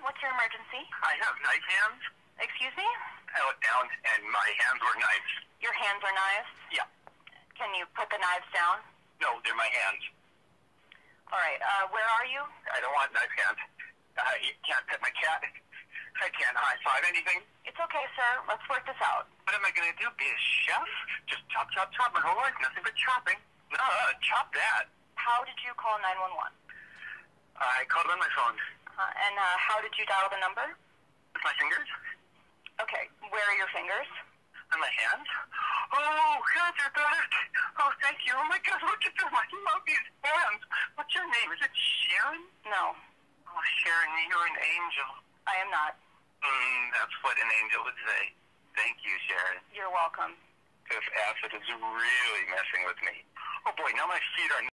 What's your emergency? I have knife hands. Excuse me? I looked down and my hands were knives. Your hands are knives? Yeah. Can you put the knives down? No, they're my hands. All right, where are you? I don't want knife hands. You can't pet my cat. I can't high-five anything. It's okay, sir. Let's work this out. What am I going to do? Be a chef? Just chop, chop, chop my whole life. Nothing but chopping. No, chop that. How did you call 911? I called on my phone. And how did you dial the number? With my fingers. Okay, where are your fingers? On my hands. Oh, God, they're back. Oh, thank you. Oh, my God, look at them. I love these hands. What's your name? Is it Sharon? No, Oh, Sharon, you're an angel. I am not. That's what an angel would say. Thank you, Sharon. You're welcome. This acid is really messing with me. Oh, boy, now my feet are